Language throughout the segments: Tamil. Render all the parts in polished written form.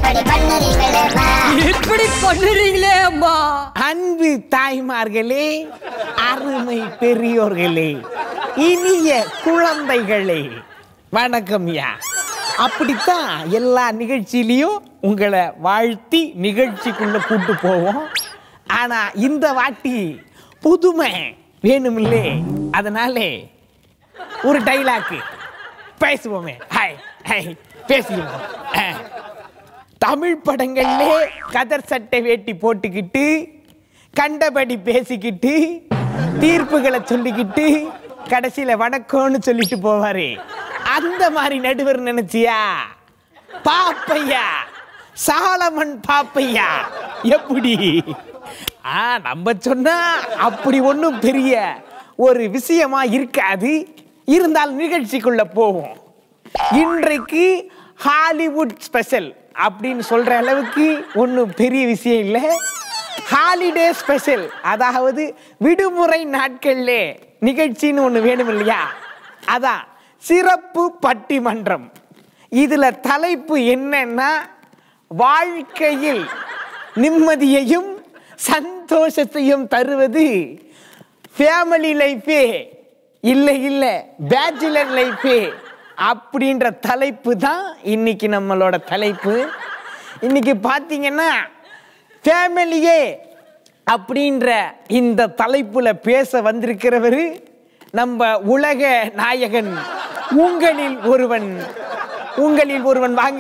எப்படி பண்ணுறீங்களே அம்மா? அன்பு தாய்மார்களே, அருமை பெரியோர்களே, இனிய குழந்தைகளே, வணக்கம் யா. அப்படித்தான் எல்லா நிகழ்ச்சியிலையும் உங்களை வாழ்த்தி நிகழ்ச்சிக்குள்ள கூட்டு போவோம். ஆனா இந்த வாட்டி புதுமை வேணுமில்லே, அதனாலே ஒரு டைலாக் பேசுவோமே. ஹாய் ஹாய் பேசிடுவோம். தமிழ் படங்கள்லே கதர் சட்டை வேட்டி போட்டுக்கிட்டு கண்டபடி பேசிக்கிட்டு தீர்ப்புகளை சொல்லிக்கிட்டு கடைசியில வணக்கம்னு சொல்லிட்டு போவாரு. அந்த மாதிரி நடுவர் நினைச்சியா? பாப்பையா, சாலமன் பாப்பையா. எப்படி நம்ம சொன்னா அப்படி ஒன்றும் பெரிய ஒரு விஷயமா இருக்காது. இருந்தால் நிகழ்ச்சிக்குள்ள போவோம். இன்றைக்கு ஹாலிவுட் ஸ்பெஷல் அப்படின்னு சொல்ற அளவுக்கு ஒன்றும் பெரிய விஷயம் இல்லை. ஹாலிடே ஸ்பெஷல், அதாவது விடுமுறை நாட்கள்ல நிகழ்ச்சின்னு ஒன்று வேணும் இல்லையா? அதான் சிறப்பு பட்டிமன்றம். இதுல தலைப்பு என்னன்னா, வாழ்க்கையில் நிம்மதியையும் சந்தோஷத்தையும் தருவது ஃபேமிலி லைஃபே இல்லை பேச்சுலர் லைஃபே அப்படின்ற தலைப்பு தான் இன்னைக்கு நம்மளோட தலைப்பு. இன்னைக்கு பார்த்தீங்கன்னா ஃபேமிலியே அப்படின்ற இந்த தலைப்புல பேச வந்திருக்கிறவர் நம்ம உலக நாயகன், உங்களில் ஒருவன் வாங்க.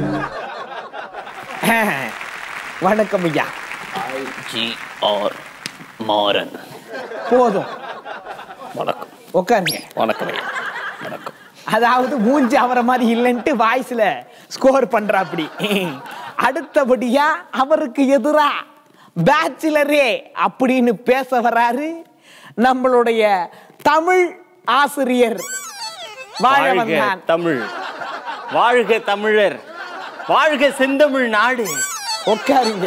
வணக்கம் ஐயா. IGR மாறன். போதும், வணக்கம். உட்காருங்க. வணக்கம் ஐயா. வணக்கம். அதாவது மூஞ்சி அவரை மாதிரி இல்லைன்ட்டு வாய்ஸ்ல ஸ்கோர் பண்ற. அப்படி அடுத்தபடியா அவருக்கு எதிரா பேச்சுலரே அப்படின்னு பேச வராரு நம்மளுடைய தமிழ் ஆசிரியர். வாழ்க தமிழ், வாழ்க தமிழர், வாழ்க செந்தமிழ் நாடு. உட்காருங்க.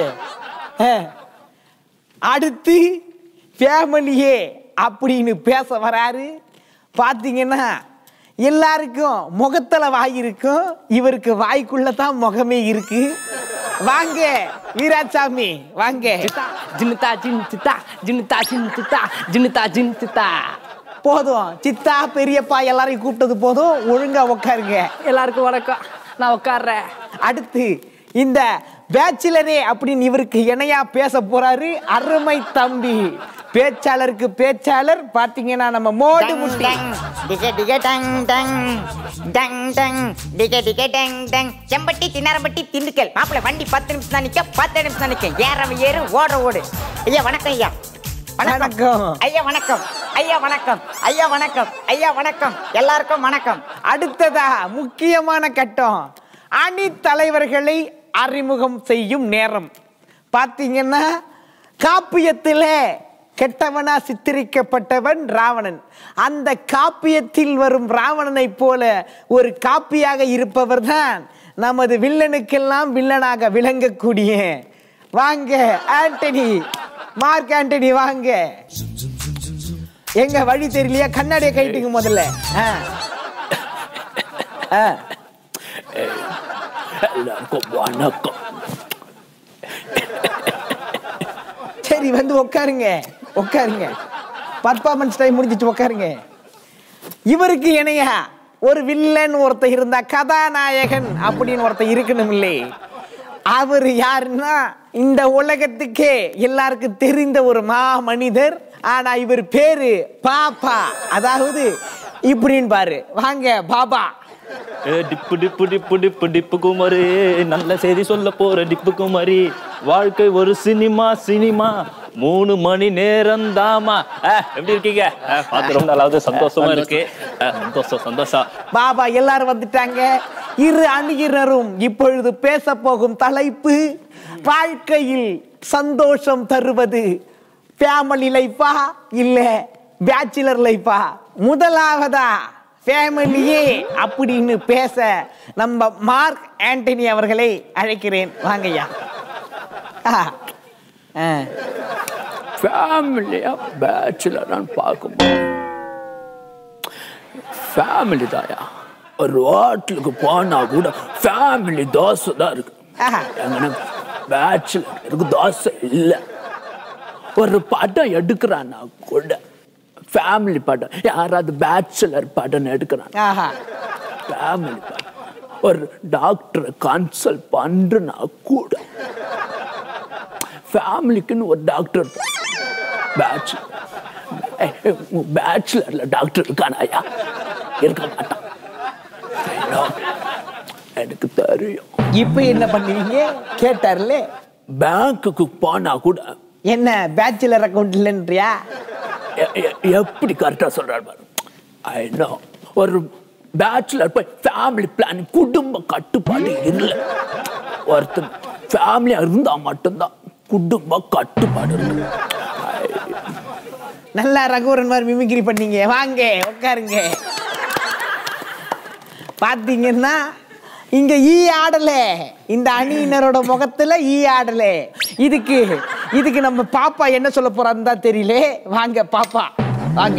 அடுத்து ஃபேமிலியே அப்படின்னு பேச வராரு. பாத்தீங்கன்னா எல்லாருக்கும் முகத்துல வாய் இருக்கும், இவருக்கு வாய்க்குள்ள தான் முகமே இருக்கு. வாங்க வீராசாமி வாங்க. ஜின்னுதா ஜின் சித்தா, ஜின்னுதா ஜின் சித்தா, ஜின்னுதா ஜின் சித்தா. போதும், சித்தா பெரியப்பா எல்லாரையும் கூப்பிட்டது போதும், ஒழுங்கா உட்காருங்க. எல்லாருக்கும் வணக்கம், நான் உட்கார்றேன். அடுத்து இந்த பேச்சுலரே அப்படின்னு இவருக்கு இணையா பேச போறாரு அருமை தம்பி, பேச்சாளருக்கு பேச்சாளர். பாத்தீங்கன்னா நம்ம மோடு முட்டி. செம்பட்டி திணறம்பட்டி திண்டுக்கல் மாப்பிள்ள வண்டி 10 நிமிஷம் தான் நிக்க, 10 நிமிஷம் தான் நிக்க, ஏறவன் ஏறு ஓடு. ஐயா வணக்கம். ஐயா வணக்கம். ஐயா வணக்கம். ஐயா வணக்கம். ஐயா வணக்கம். ஐயா வணக்கம். எல்லாருக்கும் வணக்கம். அடுத்ததா முக்கியமான கட்டம், அணி தலைவர்களை அறிமுகம் செய்யும் நேரம். பாத்தீங்கன்னா காப்பியத்தில் கெட்டவனா சித்தரிக்கப்பட்டவன் ராவணன். அந்த காப்பியத்தில் வரும் ராவணனை போல ஒரு காப்பியாக இருப்பவர் தான் நமது வில்லனுக்கெல்லாம் வில்லனாக விளங்கக்கூடிய வாங்க ஆண்டனி, மார்க் ஆண்டனி வாங்க. எங்க வழி தெரியலையா? கண்ணாடியை கைட்டுங்க முதல்ல. எல்லாருக்கும் வணக்கம். சரி வந்து உட்காருங்க. பர்ஃபார்மன்ஸ் டைம் முடிஞ்சிட்டு உட்காருங்க. இவருக்கு இணையா ஒரு வில்லன் ஒருத்தர் இருந்தா கதாநாயகன் அப்படின்னு ஒருத்தர் இருக்கணும் இல்லை? அவர் யாருன்னா இந்த உலகத்துக்கே எல்லாருக்கும் தெரிந்த ஒரு மனிதர். ஆனா இவர் பேரு பாப்பா, அதாவது இப்படின்னு பாரு. வாங்க பாபா. டிப்பு டிப்பு டிப்பு டிப்பு டிப்பு குமாரி, நல்ல செய்தி சொல்ல போற டிப்பு குமாரி. வாழ்க்கை ஒரு சினிமா, 3 மணி நேரம் தாமா. எப்படி இருக்கீங்க? பார்த்து ரொம்ப நாளாவது, சந்தோஷமா இருக்கு. சந்தோஷம். பாபா எல்லாரும் வந்துட்டாங்க. இரு அணியினரும் இப்பொழுது பேச போகும் தலைப்பு, வாழ்க்கையில் சந்தோஷம் தருவது ஃபேமிலி லைஃபா இல்ல பேச்சுலர் லைஃபா? முதலாவதா ஃபேமிலியே அப்படின்னு பேச நம்ம மார்க் ஆண்டனி அவர்களை அழைக்கிறேன். வாங்கய்யா. ஃபேமிலியா பேச்சுலரான்னு பார்க்கும்போது ஃபேமிலி தாயா. ஒரு ஹோட்டலுக்கு போனா கூட ஃபேமிலி தோசை தான் இருக்கு. எங்கன்னா பேச்சுலருக்கு தோசை இல்லை. ஒரு படம் எடுக்கிறான்னா கூட ஃபேமிலி படம், யாராவது பேச்சுலர் படம் எடுக்கிறான் ஃபேமிலி படம். ஒரு டாக்டரை கன்சல்ட் பண்றனா கூட ஃபேமிலிக்குன்னு ஒரு டாக்டர். பேச்சுலர்ல டாக்டர் இருக்கானாயா? இருக்க மாட்டான், எனக்கு தெரியும். இப்ப என்ன பண்ணுவீங்க கேட்டார்ல? பேங்க்குக்கு போனா கூட என்ன பேச்சுலர் அக்கௌண்ட் இல்லைன்றியா? எப்படி கரெக்டா சொல்றாரு பாரு. I know. ஒரு பேச்சுலர் போய் ஃபேமிலி பிளான், குடும்ப கட்டுப்பாடு இல்லை. ஒருத்தர் ஃபேமிலியா இருந்தா மட்டும்தான் குடும்ப கட்டுப்பாடு இருக்கு. நல்லா ரகுவரன் மாதிரி மிமிக்ரி பண்ணீங்க. வாங்க உட்காருங்க. பாத்தீங்கன்னா இங்க ஈ ஆடல, இந்த அணியினரோட முகத்துல ஈ ஆடல. இதுக்கு நம்ம பாப்பா என்ன சொல்ல போறான்னு தான் தெரியல. வாங்க பாப்பா வாங்க.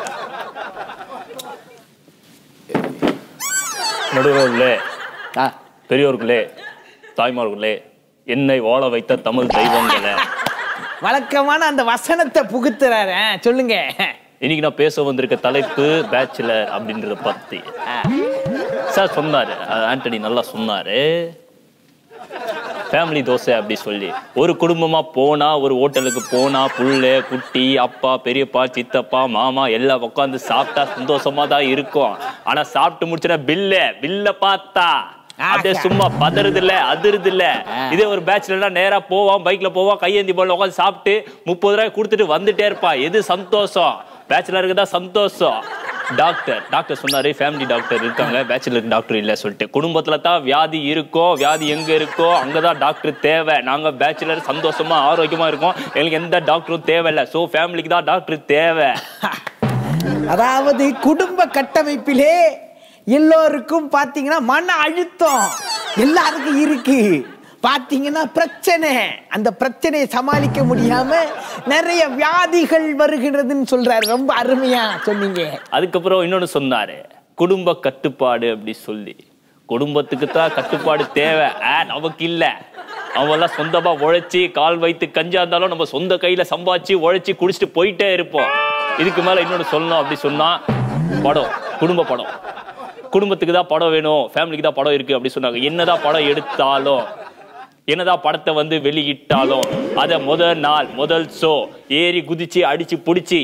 நடுவர்களே, பெரியோர்களே, தாய்மார்களே, என்னை வாழ வைத்த தமிழ் தெய்வங்களே, வழக்கமான அந்த வசனத்தை புகுத்துறாரு. சொல்லுங்க. இன்னைக்கு நான் பேச வந்திருக்க தலைப்பு பேச்சுலர் அப்படின்றத பத்தி. சார் சொன்னாரு, ஆண்டனி நல்லா சொன்னாரு, ஃபேமிலி தோசை அப்படி சொல்லி. ஒரு குடும்பமா போனா, ஒரு ஹோட்டலுக்கு போனா, புள்ள குட்டி அப்பா பெரியப்பா சித்தப்பா மாமா எல்லாம் உட்காந்து சாப்பிட்டா சந்தோஷமா தான் இருக்கும். ஆனா சாப்பிட்டு முடிச்சுனா பில்ல பார்த்தா அப்படியே சும்மா பதறது இல்ல, அதிருது இல்ல. இதே ஒரு பேச்சுலர்னா நேரா போவான், பைக்ல போவான், கையேந்தி போல உட்காந்து சாப்பிட்டு 30 ரூபாய் கொடுத்துட்டு வந்துட்டே இருப்பான். எது சந்தோஷம்? பேச்சுலருக்கு தான் சந்தோஷம். டாக்டர் சொன்னாரு, ஃபேமிலி டாக்டர் இருக்காங்க, பேச்சுலர் டாக்டர் இல்ல சொல்லிட்டு. குடும்பத்துல தான் வியாதி இருக்கோ, வியாதி எங்க இருக்கோ அங்கதான் டாக்டர் தேவை. நாங்க பேச்சுலர் சந்தோஷமா ஆரோக்கியமா இருக்கோம், எங்களுக்கு எந்த டாக்டரும் தேவையில்லை. சோ ஃபேமிலிக்கு தான் டாக்டர் தேவை. அதாவது குடும்ப கட்டமைப்பிலே எல்லோருக்கும் பாத்தீங்கன்னா மன அழுத்தம் எல்லாருக்கும் இருக்கு. பாத்தீங்கன்னா பிரச்சனை, அந்த பிரச்சனையை சமாளிக்க முடியாம நிறைய வியாதிகள் வருகிறதுன்னு சொல்றாரு. ரொம்ப அருமையா சொன்னீங்க. அதுக்கப்புறம் இன்னொன்னு சொன்னாரு, குடும்ப கட்டுப்பாடு அப்படி சொல்லி. குடும்பத்துக்கு தான் கட்டுப்பாடு தேவை, நமக்கு இல்ல. அவெல்லாம் சொந்தமா உழைச்சி கால் வைத்து கஞ்சா இருந்தாலும் நம்ம சொந்த கையில சம்பாதிச்சு உழைச்சி குடிச்சிட்டு போயிட்டே இருப்போம். இதுக்கு மேல இன்னொன்னு சொல்லணும் அப்படி சொன்னா, படம், குடும்ப படம். குடும்பத்துக்கு தான் படம் வேணும், ஃபேமிலிக்கு தான் படம் இருக்கு அப்படி சொன்னாங்க. என்னதான் படம் எடுத்தாலும், என்னதான் படத்தை வந்து வெளியிட்டாலும், அத முதல் ஷோ ஏறி குதிச்சு அடிச்சு புடிச்சு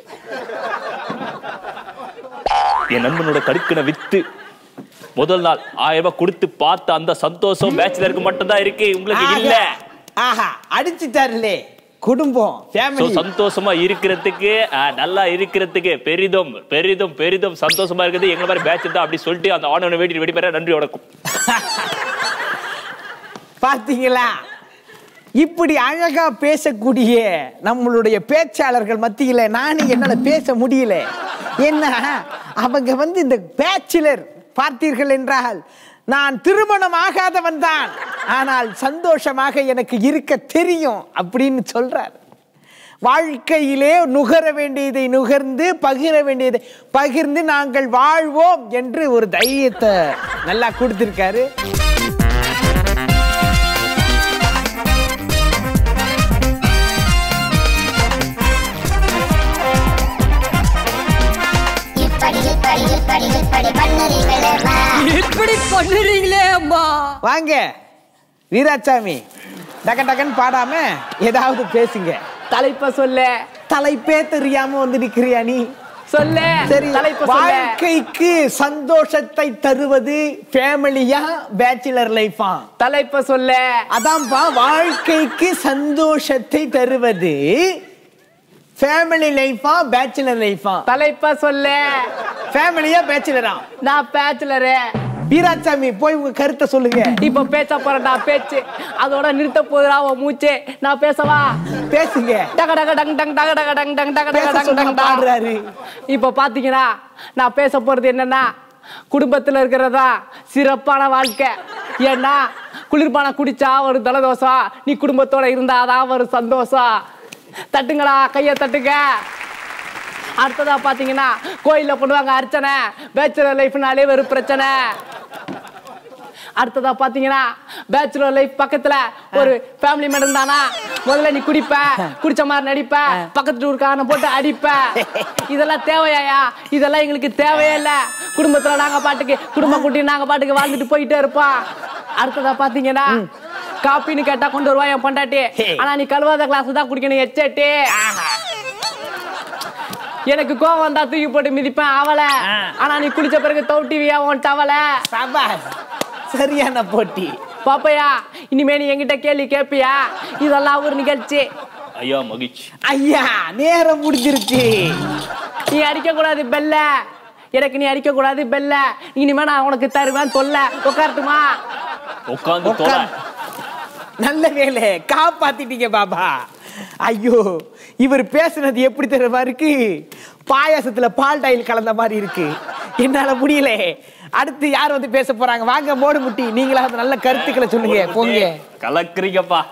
என் நண்பனோட கடுக்கனை வித்து முதல் நாள் 1000 ரூபாய் கொடுத்து பார்த்த அந்த சந்தோஷம் பேச்சுலருக்கு மட்டும் தான் இருக்கு, உங்களுக்கு இல்ல. அடிச்சுட்டாருலே குடும்பம் சந்தோஷமா இருக்கிறதுக்கு, நல்லா இருக்கிறதுக்கு பெரிதும் பெரிதும் பெரிதும் சந்தோஷமா இருக்குது எங்க மாதிரி பேட்ச் தான் அப்படி சொல்லிட்டு அந்த ஆணவனை வெடி பெற நன்றி வணக்கம். பாத்தீங்களா, இப்படி அழகா பேசக்கூடிய நம்மளுடைய பேச்சாளர்கள் மத்தியில நானும் என்னால பேச முடியல. என்ன அவங்க வந்து இந்த பேச்சுலர் பார்த்தீர்கள் என்றால், நான் திருமணம் ஆகாதவன் தான், ஆனால் சந்தோஷமாக எனக்கு இருக்க தெரியும் அப்படின்னு சொல்றார். வாழ்க்கையிலே நுகர வேண்டியதை நுகர்ந்து, பகிர வேண்டியதை பகிர்ந்து நாங்கள் வாழ்வோம் என்று ஒரு தைரியத்தை நல்லா கொடுத்திருக்காரு. இப்படி பண்ணுறீங்களே அம்மா. வாங்க வீராசாமி, டக்கு டக்குன்னு பாடாம ஏதாவது பேசுங்க. தலைப்ப சொல்ல. தலைப்பே தெரியாம வந்து நிக்கிறியா நீ? சொல்ல. சரி, தலைப்ப வாழ்க்கைக்கு சந்தோஷத்தை தருவது ஃபேமிலியா பேச்சுலர் லைஃபா? தலைப்ப சொல்ல. அதான்ப்பா, வாழ்க்கைக்கு சந்தோஷத்தை தருவது ஃபேமிலி லைஃபா பேச்சுலர் லைஃபா? தலைப்ப சொல்ல. ஃபேமிலியா பேச்சுலரா? நான் பேச்சுலரு. வீராசாமி போய் உங்க கருத்தை சொல்லுங்க. இப்ப பேச போறேன்டா பேச்சு, அதோட நிறுத்த போதுடா உன் மூச்சு. நான் பேசவா? பேசுங்க. டக டக டங் டங் டக டக டங் டங் டக டக டங் டங் பாடுறாரு. இப்ப பாத்தீங்கன்னா நான் பேச போறது என்னன்னா, குடும்பத்துல இருக்கிறதா சிறப்பான வாழ்க்கை. ஏன்னா குளிர்பானம் குடிச்சா ஒரு தலதோஷம், நீ குடும்பத்தோட இருந்தாதான் ஒரு சந்தோஷம். தட்டுங்களா, கைய தட்டுங்க. அடுத்ததா பாத்தீங்கன்னா கோயில்ல பண்ணுவாங்க அர்ச்சனை. பேச்சுலர் லைஃப்னாலே ஒரு பிரச்சனை. அடுத்ததா பாத்தீங்கன்னா பேச்சுலர் லைஃப் பக்கத்துல ஒரு ஃபேமிலி மேன் இருந்தானா முதல்ல நீ குடிப்ப குடிச்ச மாதிரி நடிப்ப பக்கத்து ஊருக்கான போட்டு அடிப்ப. இதெல்லாம் தேவையா? இதெல்லாம் எங்களுக்கு தேவையே இல்ல. குடும்பத்துல நாங்க பாட்டுக்கு குடும்ப குட்டி நாங்க பாட்டுக்கு வாழ்ந்துட்டு போயிட்டே இருப்போம். அடுத்ததா பாத்தீங்கன்னா காப்பின்னு கேட்டா கொண்டு வருவா என் பொண்டாட்டி. ஆனா நீ கழுவாத கிளாஸ் தான் குடிக்கணும் எச்சட்டி. எனக்கு கோவம் வந்தா தூக்கி போட்டு மிதிப்பேன் அவளை. ஆனா நீ குளிச்ச பிறகு தௌட்டிவியா உன் டவலை. சரியான போட்டி. பாப்பையா இனிமே நீ என்கிட்ட கேள்வி கேப்பியா? இதெல்லாம் ஒரு நிகழ்ச்சி. ஐயா மகிழ்ச்சி. ஐயா நேரம் முடிஞ்சிருச்சு. நீ அடிக்க கூடாது பெல்ல. எனக்கு நீ அடிக்க கூடாது பெல்ல. இனிமே நான் உனக்கு தருவேன் தொல்ல. உட்காரட்டுமா? உட்கார்ந்து நல்ல வேலை காப்பாத்திட்டீங்க பாபா. ஐயோ இவர் பேசுனது எப்படி தெரியுமா இருக்கு? பாயாசத்துல பால் டாயில் கலந்த மாதிரி இருக்கு. என்னால முடியல. அடுத்து யார் வந்து பேச போறாங்க? வாங்க மோடு முட்டி, நீங்களா நல்ல கருத்துக்களை சொல்லுங்க. போங்க. கலக்குறீங்கப்பா.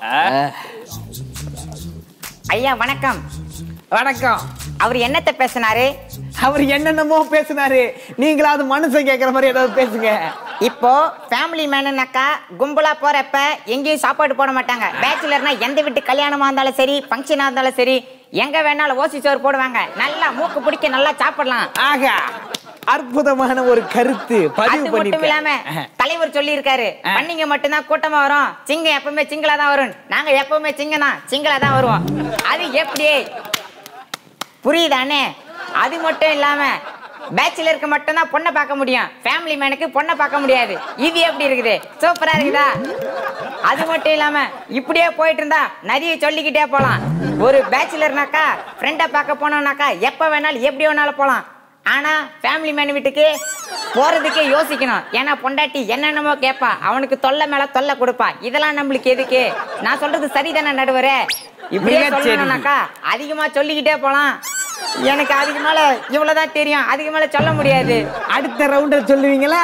ஐயா வணக்கம். வணக்கம். அவர் என்னத்த பேசினாரு? அவர் என்னென்னமோ பேசினாரு. நீங்களாவது மனுஷன் கேட்கிற மாதிரி ஏதாவது பேசுங்க. இப்போ ஃபேமிலி மேனுனாக்கா கும்பலா போறப்ப எங்கேயும் சாப்பாடு போட மாட்டாங்க. பேச்சுலர்னா எந்த வீட்டு கல்யாணமா இருந்தாலும் சரி, ஃபங்க்ஷனா இருந்தாலும் சரி, எங்க வேணாலும் ஓசி சோறு போடுவாங்க. நல்லா மூக்கு பிடிக்க நல்லா சாப்பிடலாம். ஆகா அற்புதமான ஒரு கருத்து பதிவு பண்ணிருக்காங்க. தலைவர் சொல்லி இருக்காரு, பண்ணிங்க மட்டும்தான் கூட்டமா வரும், சிங்கம் எப்பவுமே சிங்களா தான் வரும். நாங்க எப்பவுமே சிங்கம் தான் சிங்களா தான் வருவோம். அது எப்படி புரியுதானே? அது மட்டும் இல்லாம பேச்சுலருக்கு மட்டும்தான் பொண்ணை பார்க்க முடியும், ஃபேமிலி மேனுக்கு பொண்ணை பார்க்க முடியாது. இது எப்படி இருக்குது? சூப்பரா இருக்குதா? அது மட்டும் இல்லாம இப்படியே போயிட்டு இருந்தா நிறைய சொல்லிக்கிட்டே போலாம். ஒரு பேச்சுலர்னாக்கா ஃப்ரெண்டை பார்க்க போனோம்னாக்கா எப்ப வேணாலும் எப்படி வேணாலும் போலாம். ஆனா ஃபேமிலி மேன் வீட்டுக்கு போறதுக்கே யோசிக்கணும். ஏன்னா பொண்டாட்டி என்னென்னமோ கேட்பா, அவனுக்கு தொல்லை மேல தொல்லை கொடுப்பா. இதெல்லாம் நம்மளுக்கு எதுக்கு? நான் சொல்றது சரிதானே நடுவரே? இப்படியே சொல்லணும்னாக்கா அதிகமா சொல்லிக்கிட்டே போலாம். எனக்கு அதுக்கு மேல இவ்வளவுதான் தெரியும், அதுக்கு மேல சொல்ல முடியாது. அடுத்த ரவுண்ட் சொல்லுவீங்களா?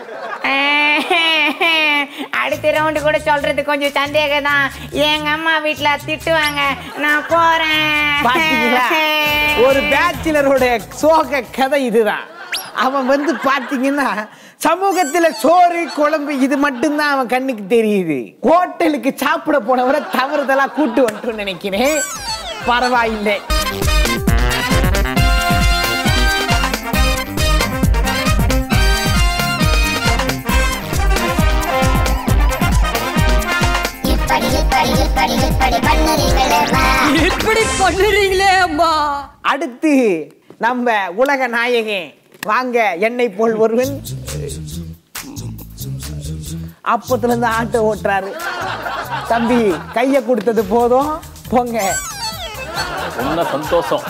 அடுத்த ரவுண்டு கூட சொல்றது கொஞ்சம் சந்தேகம் தான். எங்க அம்மா வீட்டுல திட்டுவாங்க, நான் போறேன். ஒரு பேச்சுலரோட சோக கதை இதுதான். அவன் வந்து பாத்தீங்கன்னா சமூகத்துல சோறு குழம்பு இது மட்டும்தான் அவன் கண்ணுக்கு தெரியுது. ஹோட்டலுக்கு சாப்பிட போனவரை தவறுதலா கூட்டு வந்துட்டு நினைக்கிறேன். பரவாயில்லை. அடுத்து நம்ம உலக நாயகன் வாங்க. என்னை போல் ஒருவன் அப்பத்துல இருந்து ஆட்டோ ஓட்டுறாரு. தம்பி கைய கொடுத்தது போதும், போங்க. சந்தோஷம்.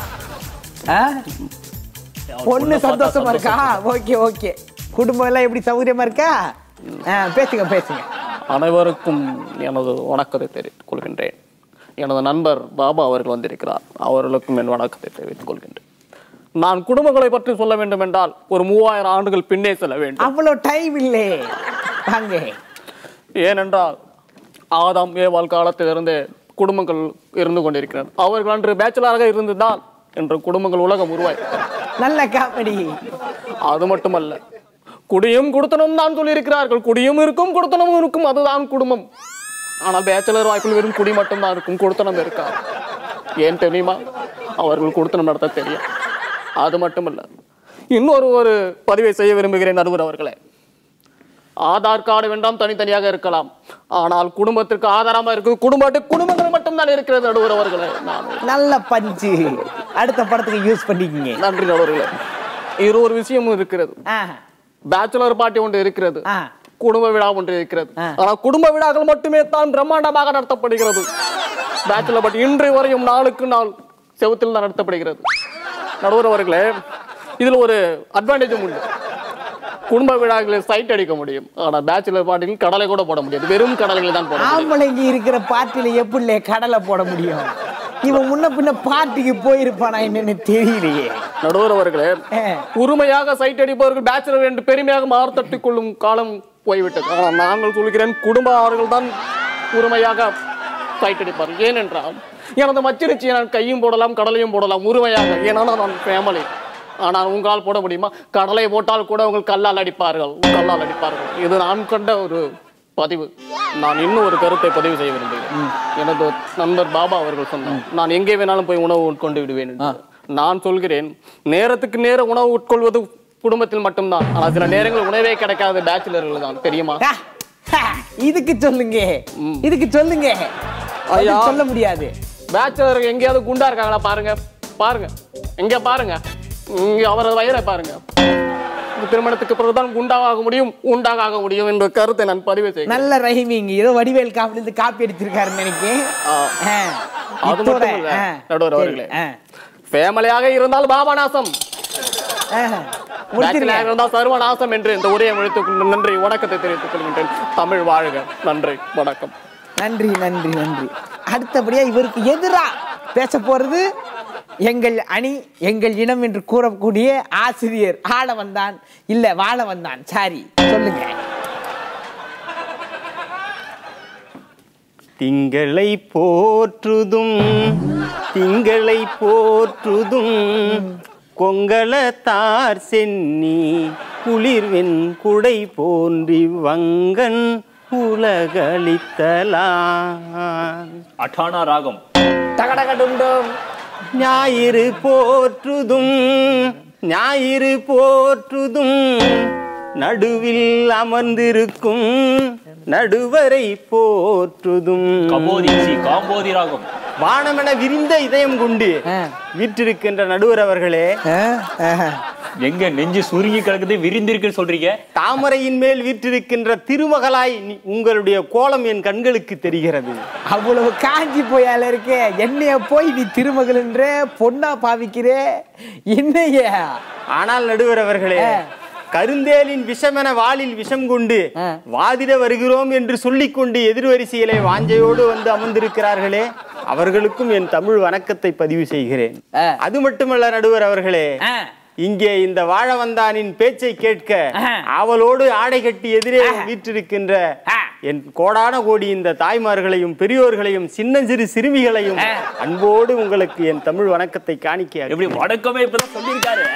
பொண்ணு சந்தோஷமா இருக்கா? Okay okay. குடும்பம் எல்லாம் எப்படி சௌகரியமா இருக்கா? பேசுங்க பேசுங்க. அனைவருக்கும் எனது வணக்கத்தை தெரிவித்துக் கொள்கின்றேன். எனது நண்பர் பாபா அவர்கள் வந்திருக்கிறார், அவர்களுக்கும் என் வணக்கத்தை தெரிவித்துக் கொள்கின்றேன். நான் குடும்பங்களை பற்றி சொல்ல வேண்டும் என்றால் ஒரு 3000 ஆண்டுகள் பின்னே செல்ல வேண்டும். அவ்வளவு டைம் இல்லை. ஏனென்றால் ஆதாம் ஏவாள் காலத்திலிருந்து குடும்பங்கள் இருந்து கொண்டிருக்கிறது. அவர்கள் அன்று பேச்சுலராக இருந்ததால் இன்று குடும்பங்கள் உலகம் உருவாய். நல்ல காமெடி. அது மட்டுமல்ல, குடியும் கொடுத்தனும் தான் சொல்லியிருக்கிறார்கள். குடியும் இருக்கும் கொடுத்தனும் இருக்கும், அதுதான் குடும்பம். ஆனால் பேச்சுலர் வாய்ப்பில் வெறும் குடி மட்டும்தான் இருக்கும், கொடுத்தனம் இருக்கா. ஏன் தெரியுமா? அவர்கள் கொடுத்தனம் நடத்த தெரியும். அது மட்டுமல்ல, இன்னொரு பதிவை செய்ய விரும்புகிறேன் நடுவர் அவர்களே. ஆதார் கார்டு வேண்டாம், தனித்தனியாக இருக்கலாம். ஆனால் குடும்பத்திற்கு ஆதாரமா இருக்கு குடும்பங்கள் மட்டும்தான் இருக்கிறது நடுவர் அவர்களே. நல்ல பஞ்சு. அடுத்த படத்துக்கு யூஸ் பண்ணிக்கீங்க. நன்றி நடுவர்களே. இது ஒரு விஷயமும் இருக்கிறது. பேச்சுலர் பார்ட்டி ஒன்று இருக்கிறது, குடும்ப விழா ஒன்று இருக்கிறது. ஆனால் குடும்ப விழாக்கள் மட்டுமே தான் பிரம்மாண்டமாக நடத்தப்படுகிறது. பேச்சுலர் பார்ட்டி இன்றைய வரையும் நாளுக்கு நாள் செவத்தில் தான் நடத்தப்படுகிறது. நடுவர் அவர்களே, இதுல ஒரு அட்வான்டேஜும் உண்டு. குடும்ப விழாக்களில் சைட் அடிக்க முடியும், ஆனா பேச்சுலர் பார்ட்டியில் கடலை கூட போட முடியாது. வெறும் கடலைகளை தான் போட முடியும். ஆம்பளைங்க இருக்கிற பார்ட்டியில எப்படி கடலை போட முடியும்? இவன் முன்ன பின்ன பார்ட்டிக்கு போயிருப்பானா என்னன்னு தெரியலையே. நடுவர் அவர்களே, உரிமையாக சைட் அடிப்பவர்கள் பேச்சுலர் என்று பெருமையாக மார்த்தட்டிக் கொள்ளும் காலம் போய்விட்டது. ஆனால் நாங்கள் சொல்கிறேன், குடும்ப அவர்கள் தான் உரிமையாக சைட் அடிப்பார்கள். ஏனென்றால் எனது மச்சிருச்சி நான் கையும் போடலாம் கடலையும் போடலாம் உரிமையாக. ஏன்னா நான் ஃபேமிலி. ஆனால் உங்களால் போட முடியுமா? கடலை போட்டால் கூட உங்கள் கல்லால் அடிப்பார்கள். இது நான் கண்ட ஒரு பதிவு. நான் இன்னும் ஒரு கருத்தை பதிவு செய்ய விரும்புகிறேன். எனது நண்பர் பாபா அவர்கள் சொன்னார், நான் எங்கே வேணாலும் போய் உணவு உட்கொண்டு விடுவேன். நான் சொல்கிறேன், நேரத்துக்கு நேர உணவு உட்கொள்வது குடும்பத்தில் மட்டும்தான். ஆனால் சில நேரங்கள் உணவே கிடைக்காத பேச்சுலர்கள் தான், தெரியுமா? இதுக்கு சொல்லுங்க ஐயா, சொல்ல முடியாது. பேச்சுலர் எங்கேயாவது குண்டா இருக்காங்களா? பாருங்க எங்க பாருங்க, இங்க அவரது வயரை பாருங்க. திருமணத்துக்கு பிறகுதான் குண்டாக முடியும் என்ற கருத்தை நான் பதிவு செய்ய. நல்ல ரைமிங். ஏதோ வடிவேல் காப்பிலிருந்து காப்பி எடுத்திருக்காருன்னு நினைக்கிறேன். அது மட்டும் இல்ல நடுவர் அவர்களே, ஃபேமிலியாக இருந்தால் பாபநாசம், இருந்தால் சர்வநாசம் என்று இந்த உரையை முடித்துக் நன்றி வணக்கத்தை தெரிவித்துக் கொள்கின்றேன். தமிழ் வாழ்க. நன்றி வணக்கம். நன்றி. அடுத்தபடியா இவருக்கு எதிரா பேச போறது எங்கள் அணி, எங்கள் இனம் என்று கூறக்கூடிய ஆசிரியர் வாழ வந்தான். சாரி, சொல்லுங்க. திங்களை போற்றுதும் கொங்கலத்தார் சென்னி குளிர்வெண் குடை போன்றி வங்கன் உலகளித்தலான். அட்டானா ராகம். டகடகடுண்டும். ஞாயிறு போற்றுதும் நடுவில் அமர்ந்திருக்கும் நடுவரை போற்றுதும். காம்போதி ராகம். வானமென விரிந்த இதயம் கொண்டு வீற்றிருக்கின்ற நடுவர் அவர்களே, எங்க நெஞ்சு சுருங்கி கிடக்குது, விரிந்திருக்குன்னு சொல்றீங்க? தாமரையின் மேல் வீற்றிருக்கின்ற திருமகளாய் உங்களுடைய கோலம் என் கண்களுக்கு தெரிகிறது. அவ்வளவு காஞ்சி போயால இருக்கே, என்னைய போய் நீ திருமகள் என்ற பொண்ணா பாவிக்கிறே என்னைய? ஆனால் நடுவர் அவர்களே, கருந்தேலின் விஷமென வாளில் விஷம் கொண்டு வாதிட வருகிறோம் என்று சொல்லிக் கொண்டு எதிர்வரிசையிலே வாஞ்சையோடு வந்து அமர்ந்திருக்கிறார்களே, அவர்களுக்கும் என் தமிழ் வணக்கத்தை பதிவு செய்கிறேன். அது மட்டுமல்ல நடுவர் அவர்களே, இங்கே இந்த வாழ வந்தானின் பேச்சை கேட்க அவளோடு ஆடை கட்டி எதிரே வீற்றிருக்கின்ற என் கோடான கோடி இந்த தாய்மார்களையும் பெரியோர்களையும் சின்னஞ்சிறு சிறுமிகளையும் அன்போடு உங்களுக்கு என் தமிழ் வணக்கத்தை காணிக்க. எப்படி வணக்கமே இப்பதான் சொல்லியிருக்காரு.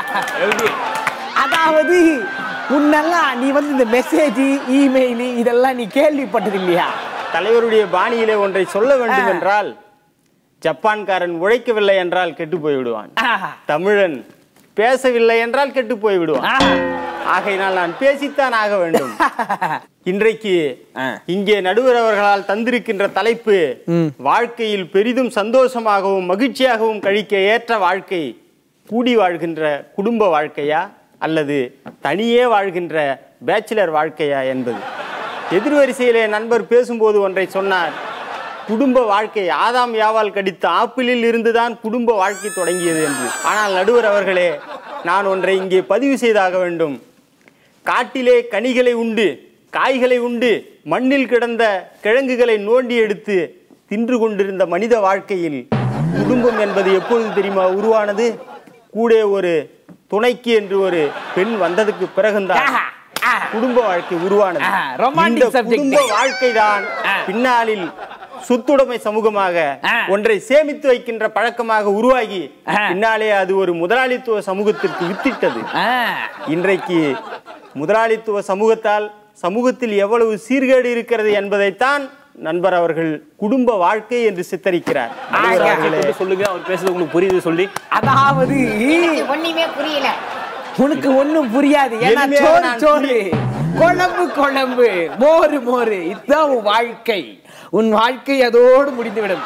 அதாவது உன்னெல்லாம் நீ வந்து இந்த மெசேஜ் இமெயில் இதெல்லாம் நீ கேள்விப்பட்டது இல்லையா? தலைவருடைய பாணியிலே ஒன்றை சொல்ல வேண்டும் என்றால், ஜப்பான்காரன் உழைக்கவில்லை என்றால் கெட்டு போய்விடுவான், தமிழன் பேசவில்லை என்றால் கெட்டு போய்விடுவான். ஆகையினால் நான் பேசித்தான் ஆக வேண்டும். இன்றைக்கு இங்கே நடுவர் அவர்களால் தந்திருக்கின்ற தலைப்பு, வாழ்க்கையில் பெரிதும் சந்தோஷமாகவும் மகிழ்ச்சியாகவும் கழிக்க ஏற்ற வாழ்க்கை கூடி வாழ்கின்ற குடும்ப வாழ்க்கையா அல்லது தனியே வாழ்கின்ற பேச்சுலர் வாழ்க்கையா என்பது. எதிர்வரிசையிலே நண்பர் பேசும்போது ஒன்றை சொன்னார், குடும்ப வாழ்க்கை ஆதாம் யாவால் கடித்த ஆப்பிளில் இருந்துதான் குடும்ப வாழ்க்கை தொடங்கியது என்று. ஆனால் நடுவர் அவர்களே, நான் ஒன்றை இங்கே பதிவு செய்தாக வேண்டும். காட்டிலே கனிகளை உண்டு காய்களை உண்டு மண்ணில் கிடந்த கிழங்குகளை நோண்டி எடுத்து தின்று கொண்டிருந்த மனித வாழ்க்கையில் குடும்பம் என்பது எப்பொழுது தெரியுமா உருவானது? கூட ஒரு துணைக்கு என்று ஒரு பெண் வந்ததுக்கு பிறகுதான் குடும்ப வாழ்க்கை உருவானது. இந்த குடும்ப வாழ்க்கை தான் பின்னாளில் சொத்துடைமை சமூகமாக ஒன்றை சேமித்து வைக்கின்ற பழக்கமாக உருவாகி பின்னாலே அது ஒரு முதலாளித்துவ சமூகத்திற்கு வித்திட்டது. இன்றைக்கு முதலாளித்துவ சமூகத்தால் சமூகத்தில் எவ்வளவு சீர்கேடு இருக்கிறது என்பதைத்தான் நண்பர் அவர்கள் குடும்ப வாழ்க்கை என்று சித்தரிக்கிறார். சொல்லுங்க, அவர் பேசுறது உங்களுக்கு புரியுது சொல்லி. அதாவது ஒண்ணுமே புரியல, உனக்கு ஒண்ணும் புரியாது. ஏன்னா சோறு குழம்பு மோரு இதுதான் உன் வாழ்க்கை. உன் வாழ்க்கை அதோடு முடிந்துவிடும்.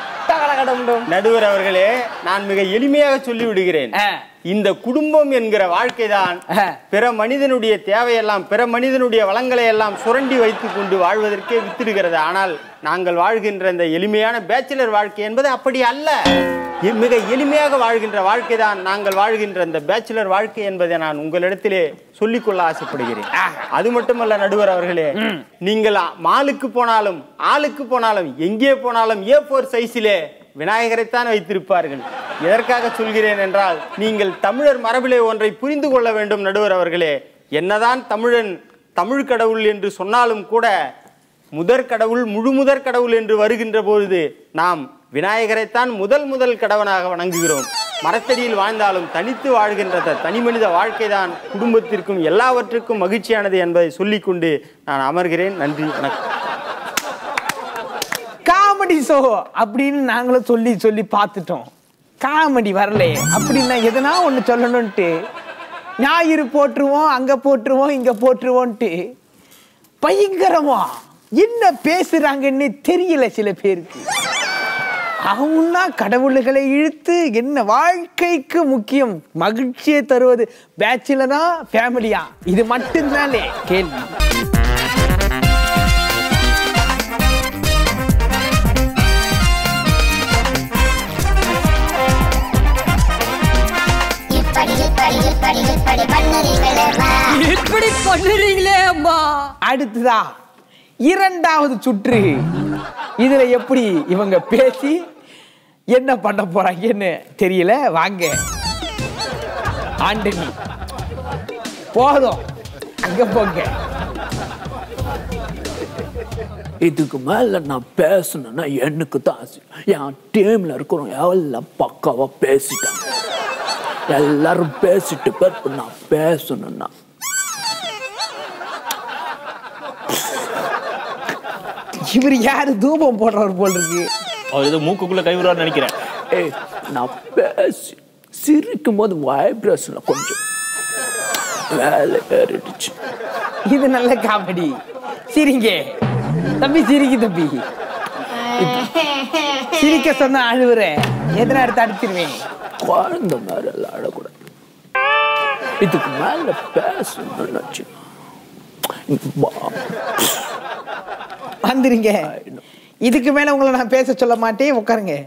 நடுவர் அவர்களே, நான் மிக எளிமையாக சொல்லி விடுகிறேன். இந்த குடும்பம் என்கிற வாழ்க்கை தான் பிற மனிதனுடைய தேவையெல்லாம் பிற மனிதனுடைய வளங்களை எல்லாம் சுரண்டி வைத்துக் கொண்டு வாழ்வதற்கே வித்திடுகிறது. ஆனால் நாங்கள் வாழ்கின்ற இந்த எளிமையான பேச்சுலர் வாழ்க்கை என்பது அப்படி அல்ல. மிக எளிமையாக வாழ்கின்ற வாழ்க்கை தான் நாங்கள் வாழ்கின்ற இந்த பேச்சுலர் வாழ்க்கை என்பதை நான் உங்களிடத்திலே சொல்லிக்கொள்ள ஆசைப்படுகிறேன். அது மட்டுமல்ல நடுவர் அவர்களே, நீங்கள் மாலுக்கு போனாலும் ஆளுக்கு போனாலும் எங்கே போனாலும் A4 சைஸிலே விநாயகரைத்தான் வைத்திருப்பார்கள். எதற்காக சொல்கிறேன் என்றால், நீங்கள் தமிழர் மரபிலே ஒன்றை புரிந்து கொள்ள வேண்டும் நடுவர் அவர்களே. என்னதான் தமிழன் தமிழ் கடவுள் என்று சொன்னாலும் கூட முதற் கடவுள் முழுமுதற் கடவுள் என்று வருகின்ற பொழுது நாம் விநாயகரைத்தான் முதல் கடவுளாக வணங்குகிறோம். மரத்தடியில் வாழ்ந்தாலும் தனித்து வாழ்கின்ற தனி மனித வாழ்க்கைதான் குடும்பத்திற்கும் எல்லாவற்றுக்கும் மகிழ்ச்சியானது என்பதை சொல்லிக்கொண்டு நான் அமர்கிறேன். நன்றி, வணக்கம். காமெடி ஷோ அப்படின்னு நாங்களும் சொல்லி சொல்லி பார்த்துட்டோம். காமெடி வரல அப்படின்னா எதனா ஒண்ணு சொல்லணும்ட்டு ஞாயிறு போட்டுருவோம், அங்க போட்டுருவோம், இங்க போட்டுருவோன்ட்டு பயங்கரமா என்ன பேசுறாங்கன்னு தெரியல சில பேருக்கு. அவங்கன்னா கடவுள்களை இழுத்து என்ன வாழ்க்கைக்கு முக்கியம் மகிழ்ச்சியை தருவது பேச்சுலரா ஃபேமிலியா, இது மட்டும்தானே கேள்வி. அடுத்ததா இரண்டாவது சுற்று. இதுல எப்படி இவங்க பேசி என்ன பண்ண போறாங்கன்னு தெரியல. வாங்க ஆண்டனி, போதும் அங்க போங்க. இதுக்கு மேல நான் பேசணும்னா எனக்கு தான் ஆசை. என் டீம்ல இருக்கிறவங்க எல்லாம் பக்காவா பேசிட்டாங்க. எல்லாரும் பேசிட்டு பிறகு நான் பேசணும்னா இவர் யாரு தூபம் போடுறவர் போல் இருக்கு. அவர் ஏதோ மூக்குக்குள்ள கைவிடுறான்னு நினைக்கிறேன். ஏய், நான் பேசி சிரிக்கும் போது வைப்ரேஷன்ல கொஞ்சம் வேலை ஏறிடுச்சு. இது நல்ல காமெடி. சிரிங்க தம்பி, சிரிக்கு தம்பி. சிரிக்க சொன்ன அழுவுற எதனா எடுத்து அடிச்சிருவேன். குழந்தை மாதிரி எல்லாம் அழக்கூடாது. இதுக்கு மேல பேசணும்னு வந்துருங்க. இதுக்கு மேல உங்களை நான் பேச சொல்ல மாட்டேன், உட்காருங்க.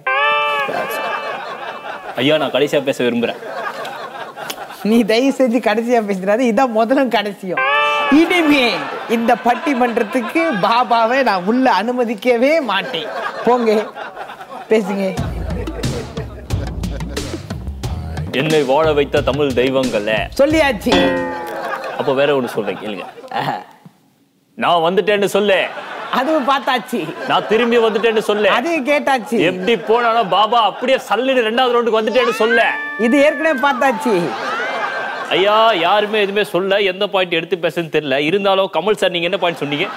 ஐயா, நான் கடைசியா பேச விரும்புறேன். நீ தயவு செஞ்சு கடைசியா பேசுறாரு. இதான் முதலும் கடைசியும். இனிமே இந்த பட்டிமன்றத்துக்கு பாபாவை நான் உள்ள அனுமதிக்கவே மாட்டேன். போங்க, பேசுங்க. என்னை வாழ வைத்த தமிழ் தெய்வங்கள்ல சொல்லியாச்சு. அப்ப வேற ஒண்ணு சொல்றேன் கேளுங்க. நான் வந்துட்டேன்னு சொல்லு. அதுவும் பார்த்தாச்சு. நான் திரும்பி வந்துட்டேன்னு சொல்லு. அதையும் கேட்டாச்சு. எப்படி போனாலும் பாபா அப்படியே சல்லுன்னு 2வது ரவுண்டுக்கு வந்துட்டேன்னு சொல்ல. இது ஏற்கனவே பார்த்தாச்சு. ஐயா, யாருமே எதுவுமே சொல்ல. எந்த பாயிண்ட் எடுத்து பேசுன்னு தெரியல. இருந்தாலும் கமல் சார், நீங்க என்ன பாயிண்ட் சொன்னீங்க?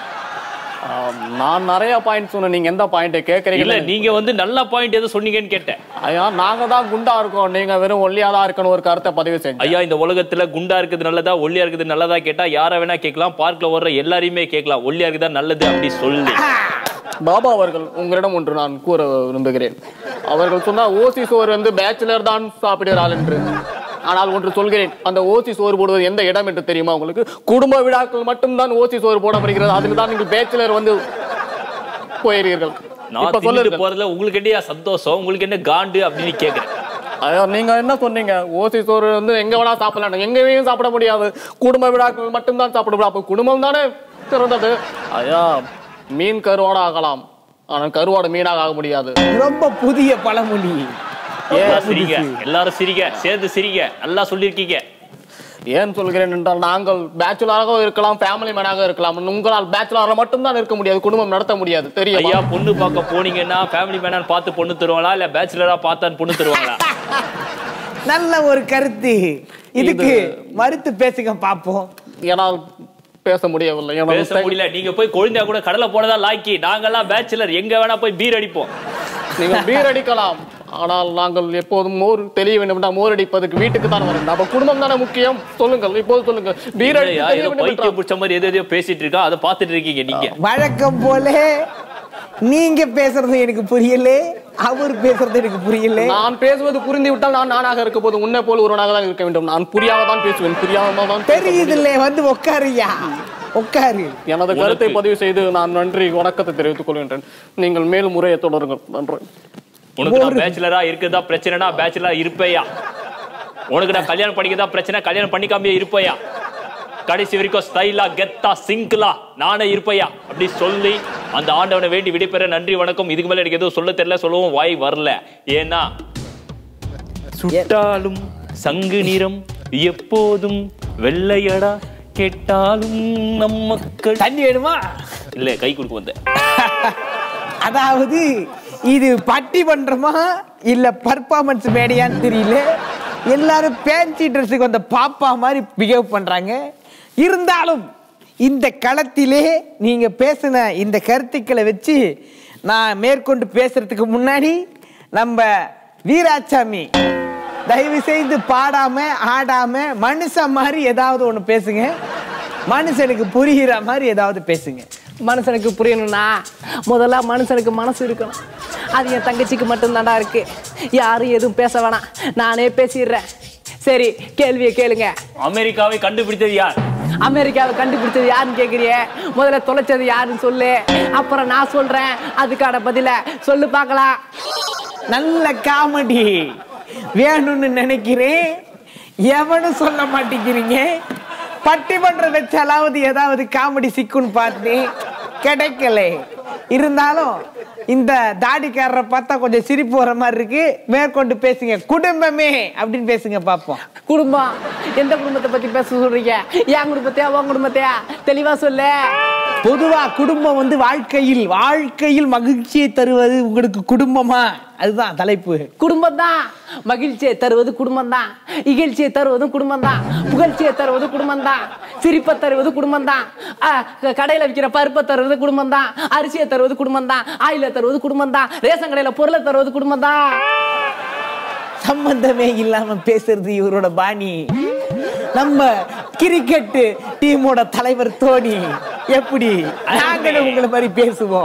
நான் நிறைய பாயிண்ட் சொன்னேன். நீங்க எந்த பாயிண்ட் கேட்கறீங்க? இல்ல, நீங்க வந்து நல்ல பாயிண்ட் எது சொன்னீங்கன்னு கேட்டேன். ஐயா, நாங்க தான் குண்டா இருக்கோம், நீங்க வெறும் ஒல்லியா தான் இருக்கணும் ஒரு கருத்தை பதிவு செஞ்சு. ஐயா, இந்த உலகத்துல குண்டா இருக்குது நல்லதா, ஒல்லியா இருக்குது நல்லதா கேட்டா யார வேணா கேட்கலாம். பார்க்ல வர்ற எல்லாரையுமே கேட்கலாம். ஒல்லியா இருக்குதா நல்லது அப்படி சொல்லி. பாபா அவர்கள், உங்களிடம் ஒன்று நான் கூற விரும்புகிறேன். அவர்கள் சொன்னா ஓசி சோறு வந்து பேச்சுலர் தான் சாப்பிடுகிறாள் என்று. ஆனால் ஒன்று சொல்கிறேன், அந்த ஓசி சோறு போடுவது எந்த இடம் என்று தெரியுமா உங்களுக்கு? குடும்ப விழாக்கள் மட்டும்தான் ஓசி சோறு போடப்படுகிறது. அதில் தான் நீங்கள் பேச்சுலர் வந்து போயிருக்கீர்கள். நான் தின்னுட்டு போறதுல உங்களுக்கு என்ன சந்தோஷம், உங்களுக்கு என்ன காண்டு அப்படின்னு கேக்குறேன். ஐயா, நீங்க என்ன சொன்னீங்க? ஓசி சோறு வந்து எங்க வேணா சாப்பிடலாம், எங்கேயும் சாப்பிட முடியாது, குடும்ப விழாக்கள் மட்டும்தான் சாப்பிட முடியும். அப்ப குடும்பம் தானே சிறந்தது. ஐயா, மீன் கருவாட ஆகலாம், ஆனால் கருவாடு மீனாக ஆக முடியாது. ரொம்ப புதிய பழமொழி. சிரிங்க, எல்லாரும் சிரிங்க, சேர்ந்து சிரிங்க. நல்லா சொல்லியிருக்கீங்க. ஏன் சொல்கிறேன் என்றால், நாங்கள் பேச்சுலராக இருக்கலாம், ஃபேமிலி மேனாக இருக்கலாம். உங்களால் பேச்சுலராக மட்டும்தான் இருக்க முடியாது, குடும்பம் நடத்த முடியாது. தெரியும் ஐயா, பொண்ணு பார்க்க போனீங்கன்னா ஃபேமிலி மேனான்னு பார்த்து பொண்ணு தருவாங்களா, இல்ல பேச்சுலரா பார்த்தான் பொண்ணு தருவாங்களா? நல்ல ஒரு கருத்து. இதுக்கு மறுத்து பேசுங்க பாப்போம். ஏன்னா பேச முடியவில்லை. பேச முடியல. நீங்க போய் கொழுந்தா கூட கடலை போனதா லாக்கி. நாங்கெல்லாம் பேச்சுலர், எங்க வேணா போய் பீர் அடிப்போம். நீங்க பீர் அடிக்கலாம், ஆனால் நாங்கள் எப்போதும் மோர் தெரிய வேண்டும் என்றால் மோர் அடிப்பதற்கு வீட்டுக்கு தான் வரும். அப்ப குடும்பம் தானே முக்கியம். சொல்லுங்கள், இப்போது சொல்லுங்க. பீர் பைத்தியம் பிடிச்ச மாதிரி எதையோ பேசிட்டு இருக்கா, அதை பார்த்துட்டு இருக்கீங்க நீங்க. வழக்கம் போல நீங்க பேசுறது எனக்கு புரியல, அவர் பேசுறது எனக்கு புரியல. நான் பேசுவது புரிந்து விட்டால் நான் நானாக இருக்க போது உன்னை போல் ஒருவனாக தான் இருக்க வேண்டும். நான் புரியாம தான் பேசுவேன், புரியாம தான் தெரியுது இல்ல. வந்து உட்காருயா, உட்காரு. எனது கருத்தை பதிவு செய்து நான் நன்றி வணக்கத்தை தெரிவித்துக் கொள்கின்றேன். நீங்கள் மேலும் முறையை தொடருங்கள். நன்றி. உனக்கு நான் பேச்சுலரா இருக்குதா பிரச்சனைனா பேச்சுலரா இருப்பையா? உனக்கு நான் கல்யாணம் பண்ணிக்கதா பிரச்சனை, கல்யாணம் பண்ணிக்காம இருப்பையா? கடைசி வரைக்கும் ஸ்டைலா கெத்தா சிங்கிளா நானே இருப்பையா அப்படி சொல்லி அந்த ஆண்டவனை வேண்டி விடைபெற நன்றி வணக்கம். இதுக்கு மேல எனக்கு எதுவும் சொல்ல தெரியல, சொல்லவும் வாய் வரல. ஏன்னா சுட்டாலும் சங்கு நிறம் எப்போதும் வெள்ளையடா, கேட்டாலும் நம்ம தண்ணி வேணுமா? இல்ல, கை கொடுக்க வந்த. அதாவது இது பட்டிமன்றமா இல்ல பர்ஃபார்மன்ஸ் மேடையான்னு தெரியல. எல்லாரும் பேன்சி ட்ரெஸ்ஸுக்கு வந்த பாப்பா மாதிரி பிஹேவ் பண்றாங்க. இருந்தாலும் இந்த களத்திலே நீங்க பேசின இந்த கருத்துக்களை வச்சு நான் மேற்கொண்டு பேசுறதுக்கு முன்னாடி நம்ம வீராசாமி தயவு செய்து பாடாம ஆடாம மனுஷன் மாதிரி ஏதாவது ஒண்ணு பேசுங்க. மனுஷனுக்கு புரிகிற மாதிரி ஏதாவது பேசுங்க. மனுஷனுக்கு புரியணும்னா முதல்ல மனுஷனுக்கு மனசு இருக்கணும். அது என் தங்கச்சிக்கு மட்டும்தான்டா இருக்கு. யாரும் எதுவும் பேச வேணாம், நானே பேசிடுறேன். சரி, கேள்வியை கேளுங்க. அமெரிக்காவை கண்டுபிடித்தது யார்? அமெரிக்காவை கண்டுபிடிச்சது யாருன்னு கேக்குறிய? முதல்ல தொலைச்சது யாருன்னு சொல்லு, அப்புறம் நான் சொல்றேன் அதுக்கான பதில சொல்லு பார்க்கலாம். நல்ல காமெடி வேணும்னு நினைக்கிறேன், எவனும் சொல்ல மாட்டேங்கிறீங்க. பட்டிமன்றம் வச்சாலாவது ஏதாவது காமெடி சிக்குன்னு பார்த்து கிடைக்கல. இருந்தாலும் இந்த தாடிக்காரரை பார்த்தா கொஞ்சம் சிரிப்பு வர மாதிரி இருக்கு. மேற்கொண்டு பேசுங்க. குடும்பமே அப்படின்னு பேசுங்க பாப்போம். குடும்பம் எந்த குடும்பத்தை பத்தி பேச சொல்றீங்க? என் குடும்பத்தையா உன் குடும்பத்தையா தெளிவா சொல்லு. பொதுவா குடும்பம் வந்து வாழ்க்கையில் மகிழ்ச்சியை தருவது உங்களுக்கு குடும்பமா? அதுதான் தலைப்பு. குடும்பம் தான் மகிழ்ச்சியை தருவது, குடும்பம் தான் இகழ்ச்சியை தருவதும், குடும்பம் தான் புகழ்ச்சியை தருவது, குடும்பம் தான் சிரிப்பை தருவது, குடும்பம் தான் கடையில விற்கிற பருப்பை தருவது, குடும்பம் தான் அரிசியை தருவது, குடும்பம் தான் ஆயில தருவது, குடும்பம் தான் ரேஷன் கடையில பொருளை தருவது, குடும்பம் தான். சம்பந்தமே இல்லாம பேசுறது இவரோட பாணி. நம்ம கிரிக்கெட் டீமோட தலைவர் தோனி எப்படி நாங்களும் உங்களை மாதிரி பேசுவோம்.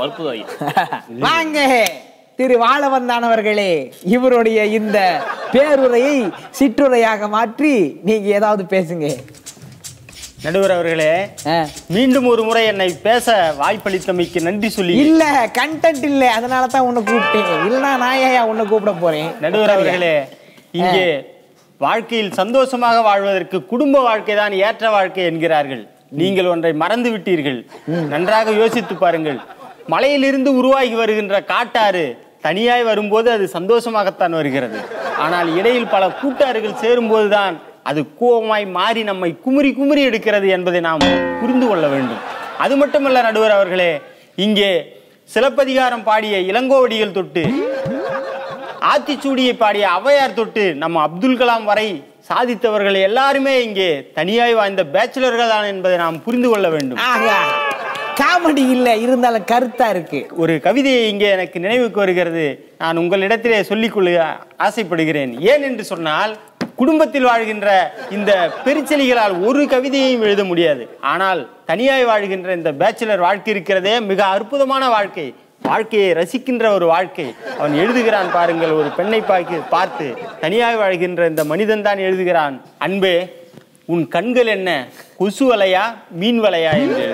வாங்க திரு வாழவந்தானவர்களே, இவருடைய இந்த பேருரையை சிற்றுரையாக மாற்றி நீங்க ஏதாவது பேசுங்க. நடுவர் அவர்களே, மீண்டும் ஒரு முறை என்னை பேச வாய்ப்பளித்தமைக்கு நன்றி சொல்லி. இல்ல கண்டென்ட் இல்ல, அதனால தான் உன்னை கூப்பிட்டேன். இல்லனா நான் ஏன் உன்னை கூப்பிட போறேன்? நடுவர் அவர்களே, இங்கே வாழ்க்கையில் சந்தோஷமாக வாழ்வதற்கு குடும்ப வாழ்க்கை தான் ஏற்ற வாழ்க்கை என்கிறார்கள். நீங்கள் ஒன்றை மறந்து விட்டீர்கள். நன்றாக யோசித்து பாருங்கள். மலையிலிருந்து உருவாகி வருகின்ற காட்டாறு தனியாய் வரும்போது அது சந்தோஷமாகத்தான் வருகிறது. ஆனால் இடையில் பல கூட்டாறுகள் சேரும்போதுதான் அது கோபமாய் மாறி நம்மை குமுறி குமுறி எடுக்கிறது என்பதை நாம் புரிந்து கொள்ள வேண்டும். அது மட்டுமல்ல நடுவர் அவர்களே, இங்கே சிலப்பதிகாரம் பாடிய இளங்கோவடிகள் தொட்டு ஆத்திச்சூடியை பாடிய ஔவையார் தொட்டு நம்ம அப்துல் கலாம் வரை சாதித்தவர்கள் எல்லாருமே இங்கே தனியாய் வாழ்ந்த பேச்சுலர்கள் தான் என்பதை நாம் புரிந்து கொள்ள வேண்டும். காமெடி இல்ல, இருந்தாலும் கருத்தா இருக்கு. ஒரு கவிதையை இங்கே எனக்கு நினைவுக்கு வருகிறது. நான் உங்களிடத்திலே சொல்லிக்கொள்ள ஆசைப்படுகிறேன். ஏன் என்று சொன்னால், குடும்பத்தில் வாழ்கின்ற இந்த பெருச்செலிகளால் ஒரு கவிதையையும் எழுத முடியாது. ஆனால் தனியாய் வாழ்கின்ற இந்த பேச்சுலர் வாழ்க்கை இருக்கிறதே மிக அற்புதமான வாழ்க்கை. வாழ்க்கையை ரசிக்கின்ற ஒரு வாழ்க்கை. அவன் எழுதுகிறான் பாருங்கள், ஒரு பெண்ணை பார்த்து தனியாய் வாழ்கின்ற இந்த மனிதன் தான் எழுதுகிறான், அன்பே உன் கண்கள் என்ன கொசு வலையா மீன் வலையா என்று.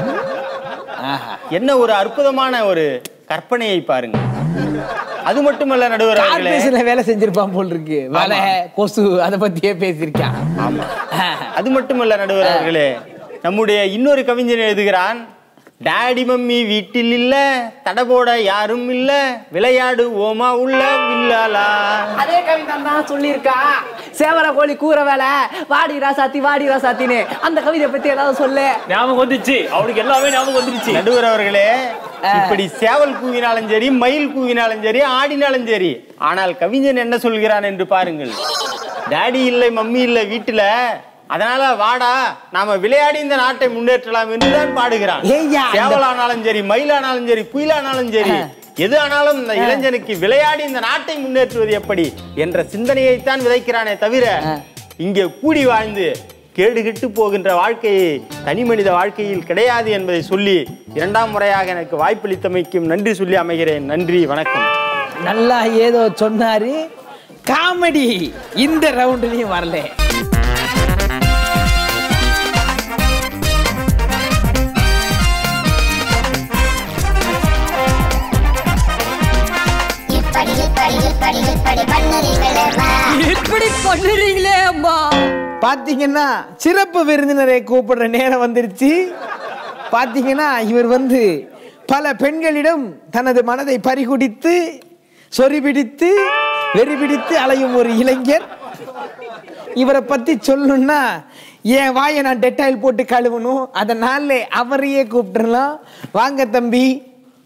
என்ன ஒரு அற்புதமான ஒரு கற்பனையை பாருங்க. அது மட்டுமல்ல நடுவர் அவர்களே, வேலை செஞ்சிருப்பான் போல் இருக்கு. வலை கொசு அதை பத்தியே பேசியிருக்கான். ஆமா, அது மட்டுமல்ல நடுவர் அவர்களே, நம்முடைய இன்னொரு கவிஞன் எழுதுகிறான், டாடி மம்மி வீட்டில் இல்ல, தடபோட யாரும் இல்ல, விளையாடு ஓமா உள்ள வில்லாலா. அதே கவிதான் தான் சொல்லியிருக்கா, சேவர கோழி கூற வேலை வாடி ராசாத்தின்னு. அந்த கவிதை பத்தி ஏதாவது சொல்லு. ஞாபகம் வந்துச்சு, அவனுக்கு எல்லாமே ஞாபகம் வந்துருச்சு. நடுவர் அவர்களே, இப்படி சேவல் கூவினாலும் சரி, மயில் கூவினாலும் சரி, ஆடினாலும் சரி, ஆனால் கவிஞன் என்ன சொல்கிறான் என்று பாருங்கள். டாடி இல்லை மம்மி இல்லை வீட்டுல, அதனால வாடா நாம விளையாடி இந்த நாட்டை முன்னேற்றலாம் என்றுதான் பாடுகிறான். சேவலானாலும் சரி, மயிலானாலும் சரி, குயிலானாலும் சரி, எது ஆனாலும் இந்த இளைஞனுக்கு விளையாடி இந்த நாட்டை முன்னேற்றுவது எப்படி என்ற சிந்தனையைத்தான் விதைக்கிறானே தவிர, இங்கே கூடி வாழ்ந்து கேடுகிட்டு போகின்ற வாழ்க்கையை தனி மனித வாழ்க்கையில் கிடையாது என்பதை சொல்லி இரண்டாம் முறையாக எனக்கு வாய்ப்பளித்தமைக்கும் நன்றி சொல்லி அமைகிறேன். நன்றி, வணக்கம். நல்லா ஏதோ சொன்னாரு. காமெடி இந்த ரவுண்ட்லயும் வரல. பாத்தீங்கன்னா சிறப்பு விருந்தினரை கூப்பிடுற நேரம் வந்துருச்சு. பாத்தீங்கன்னா இவர் வந்து பல பெண்களிடம் தனது மனதை பறிகுடித்து சொறிபிடித்து வெறிபிடித்து அலையும் ஒரு இளைஞர். இவரை பத்தி சொல்லணும்னா என் வாயை நான் டெட்டாயில் போட்டு கழுவணும். அதனால அவரையே கூப்பிட்டுலாம். வாங்க தம்பி,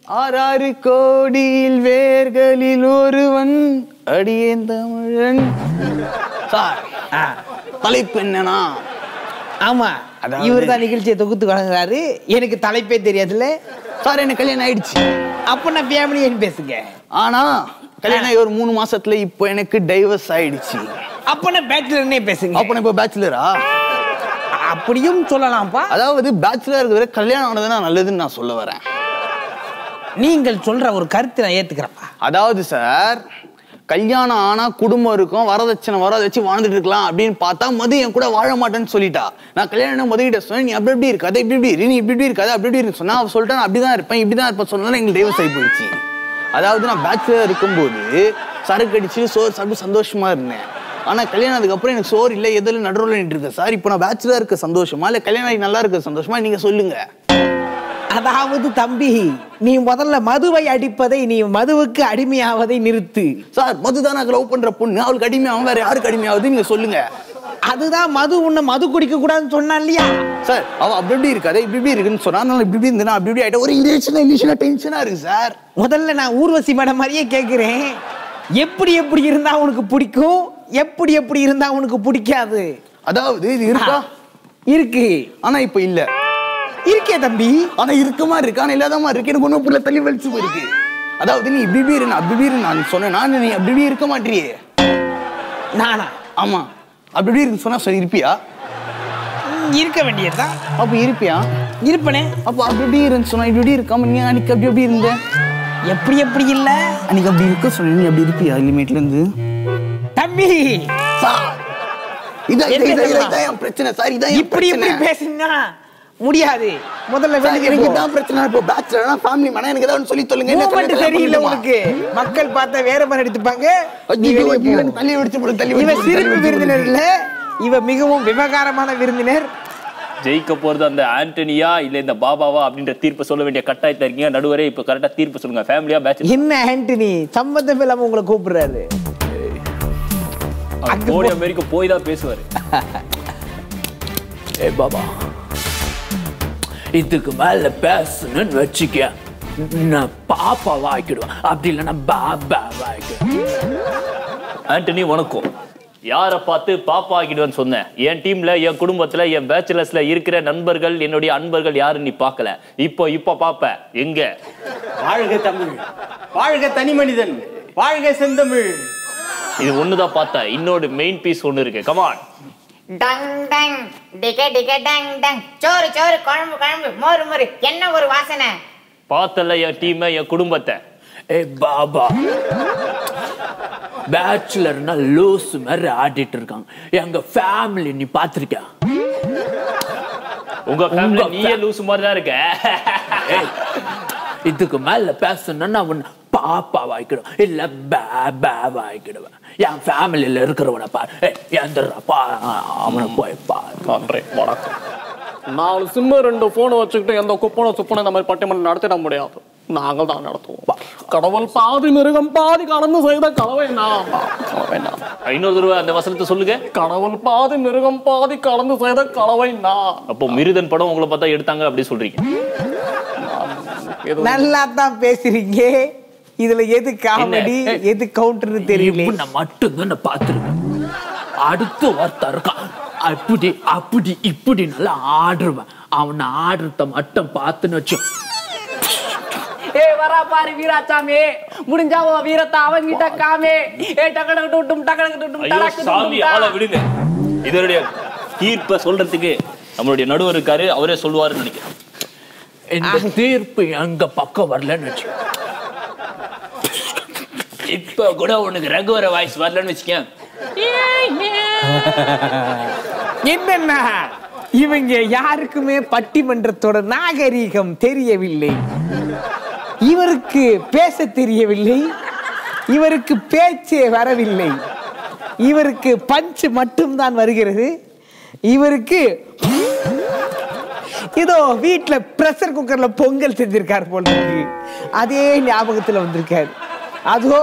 6 கோடியில் வேர்களில் ஒருவன் அடியேன் தமிழன். சார் தலைப்பு என்னன்னா, ஆமா இவர் தான் நிகழ்ச்சியை தொகுத்து வழங்குறாரு. எனக்கு தலைப்பே தெரியாதுல்ல சார். எனக்கு கல்யாணம் ஆயிடுச்சு. அப்ப நான் ஃபேமிலின்னு பேசுங்க. ஆனா கல்யாணம் ஆகி ஒரு 3 மாசத்துல இப்போ எனக்கு டைவர்ஸ் ஆயிடுச்சு. அப்ப நான் பேச்சுலர்னே பேசுங்க. அப்ப நான் இப்போ பேச்சுலரா? அப்படியும் சொல்லலாம்ப்பா. அதாவது பேச்சுலர் இருக்கிற கல்யாணம் ஆனதுன்னா நல்லதுன்னு நான் சொல்ல வரேன். நீங்கள் சொல்ற ஒரு கருத்தை நான் ஏத்துக்கிறேன்ப்பா. அதாவது சார், கல்யாணம் ஆனா குடும்பம் இருக்கும், வரதட்சணை வச்சு வாழ்ந்துட்டு இருக்கலாம் அப்படின்னு பார்த்தா மது என் கூட வாழ மாட்டேன்னு சொல்லிட்டா. நான் கல்யாணம் மதுகிட்ட சொன்னேன், நீ அப்படி இருக்காது, இப்படி நீ இப்படி இருக்காது, அப்படி இருக்கு சொன்னா அவ சொல்லிட்டா நான் அப்படிதான் இருப்பேன், இப்படிதான் இருப்பேன் சொன்னாலும் எங்களுக்கு டைவர்ஸ் ஆகி போயிடுச்சு. அதாவது நான் பேச்சுலர் இருக்கும்போது சரக்கு அடிச்சு சோறு சாப்பிட்டு சந்தோஷமா இருந்தேன். ஆனா கல்யாணத்துக்கு அப்புறம் எனக்கு சோறு இல்லை, எதில் நடுவில் நின்று இருக்கேன் சார். இப்போ நான் பேச்சுலர் இருக்க சந்தோஷமா இல்லை கல்யாணம் ஆகி நல்லா இருக்க சந்தோஷமா, நீங்க சொல்லுங்க. அதாவது தம்பி, நீ முதல்ல மதுவை அடிப்பதை, நீ மதுவுக்கு அடிமையாவதை நிறுத்து. சார் மதுதான் நான் லவ் பண்ற பொண்ணு, அவளுக்கு அடிமையாகும், வேற யாருக்கு அடிமையாவது நீங்க சொல்லுங்க. அதுதான் மது உன்னை மது குடிக்க கூடாதுன்னு சொன்னா இல்லையா சார்? அவ அப்படி இருக்காது, இப்படி இருக்குன்னு சொன்னா நான் இப்படி இருந்தேன், அப்படி ஆயிட்ட ஒரு இரிட்டேஷனா டென்ஷனா இருக்கு சார். முதல்ல நான் ஊர்வசி மேடம் மாதிரியே கேட்கிறேன், எப்படி இருந்தா உனக்கு பிடிக்கும், எப்படி இருந்தா உனக்கு பிடிக்காது? அதாவது இது இருக்கா? இருக்கு, ஆனா இப்ப இல்ல. இருக்கே தம்பி, ஆனா இருக்க மாதிரி இருக்கு, ஆனா இல்லாத மாதிரி இருக்கு. எனக்கு ஒன்னும் புள்ள தள்ளி வலிச்சு போயிருக்கு. அதாவது நீ இப்படி இரு, அப்படி இரு நான் சொன்னேன், நான் நீ அப்படி இருக்க மாட்டியே. நானா? ஆமா, அப்படி இருக்கு சொன்னா சரி இருப்பியா? இருக்க வேண்டியதுதான். அப்ப இருப்பியா? இருப்பனே. அப்ப அப்படி இருன்னு சொன்னா இப்படி இருக்காம நீ அன்னைக்கு அப்படி இருந்த, எப்படி இல்ல அன்னைக்கு அப்படி இருக்க சொன்ன, நீ அப்படி இருப்பியா லிமிட்ல இருந்து? தம்பி இதான் பிரச்சனை சார். இதான் இப்படி பேசுனா முடியாது. முதல்ல எனக்கு இதான் பிரச்சனை. இப்போ பேச்சுலர்னா ஃபேமிலி மேனா எனக்கு ஏதாவது சொல்லி சொல்லுங்க. மூமெண்ட் தெரியல உனக்கு, மக்கள் பார்த்தா வேற மாதிரி எடுத்துப்பாங்க. தள்ளி வெடிச்சு போடு, தள்ளி இவ சிறப்பு விருந்தினர் இல்ல, இவ மிகவும் விவகாரமான விருந்தினர். ஜெயிக்க போறது அந்த ஆண்டனியா இல்ல இந்த பாபாவா அப்படின்ற தீர்ப்பு சொல்ல வேண்டிய கட்டாயத்துல இருக்கீங்க. நடுவரே இப்ப கரெக்டா தீர்ப்பு சொல்லுங்க. ஃபேமிலியா பேச்சுலர்? என்ன ஆண்டனி சம்பந்தம் இல்லாம உங்களை கூப்பிடுறாரு? போடி அமெரிக்கா போய் தான் பேசுவாரு. ஏ பாபா, இதுக்கு மேல பேசணும்னு வச்சுக்க, நான் பாப்பா வாய்க்கிடுவேன், அப்படி இல்லைன்னா பாபா வாய்க்கிடுவேன். ஆண்டனி வணக்கம். யாரை பார்த்து பாப்பா ஆக்கிடுவேன்னு சொன்னேன்? என் டீம்ல, என் குடும்பத்துல, என் பேச்சுலர்ஸ்ல இருக்கிற நண்பர்கள், என்னுடைய அன்பர்கள் யாரும் நீ பார்க்கல. இப்போ பாப்ப எங்க? வாழ்க தமிழ், வாழ்க தனி மனிதன், வாழ்க செந்தமிழ். இது ஒண்ணுதான் பார்த்தேன், இன்னொரு மெயின் பீஸ் ஒண்ணு இருக்கு. கமான். டங் டங் டிகே டிகே டங் டங், சோறு சோறு, குழம்பு குழம்பு, மோறு மோறு, என்ன ஒரு வாசனை. பார்த்தல என் டீம், என் குடும்பத்தை. ஏ பாபா, பேச்சுலர்னா லூஸ் மாதிரி ஆடிட்டு இருக்காங்க. எங்க ஃபேமிலி நீ பாத்திருக்க? உங்க ஃபேமிலி நீயே லூஸ் மாதிரி தான் இருக்க. இதுக்கு மேல பேசணும்னா உன்னை பாப்பா வாய்க்கிடும், இல்ல பாபா வாய்க்கிடுவேன். என் ஃபேமிலியில இருக்கிறவனை பாரு, எந்திரப்பா அவனை போய் பாரு. வணக்கம். 4 சிம்மு 2 போனை வச்சுக்கிட்டு எந்த குப்பனை சுப்பனை இந்த மாதிரி பட்டிமன்றம் நடத்திட முடியாது. நாங்கள் தான் நடத்துவோம். கடவுள் பாதி மிருகம் பாதி கலந்து செய்த கலவை நான். இன்னொரு தடவை அந்த வசனத்தை சொல்லுங்க. கடவுள் பாதி மிருகம் பாதி கலந்து செய்த கலவை நான். அப்போ மிருதன் படம் உங்களை பார்த்தா எடுத்தாங்க அப்படி சொல்றீங்க? நல்லா தான் பேசுறீங்க. இதுல எது காமெடி எது கவுண்டர் தெரியல. நான் மட்டும்தான் பாத்துருக்கேன். அடுத்து ஒருத்தர் இருக்கான், அப்படி அப்படி இப்படி நல்லா ஆடுருவேன். அவனை ஆடுறத மட்டும் பார்த்துன்னு வச்சு, ஏ வரா பாரு வீராசாமி, முடிஞ்சா வீரத்தை அவங்கிட்ட காமே. ஏ டக்கடக்கு டூட்டும் டக்கடக்கு டூட்டும் டக்கடக்கு சாமி ஆள விடுங்க. இதனுடைய தீர்ப்பை சொல்றதுக்கு நம்மளுடைய நடுவர் இருக்காரு, அவரே சொல்லுவாருன்னு நினைக்கிறேன். இந்த தீர்ப்பு எங்க பக்கம் வரலன்னு வச்சு, இப்ப கூட உனக்கு ரகுவர வாய்ஸ் வரலன்னு வச்சுக்கேன். என்னன்னா இவங்க யாருக்குமே பட்டிமன்றத்தோட நாகரீகம் தெரியவில்லை. இவருக்கு பேச தெரியவில்லை, இவருக்கு பேச்சே வரவில்லை, இவருக்கு பஞ்ச் மட்டும்தான் வருகிறது. இவருக்கு ஏதோ வீட்டுல பிரஷர் குக்கர்ல பொங்கல் செஞ்சிருக்காரு போல இருக்கு, அதே ஞாபகத்துல வந்திருக்காரு. அதோ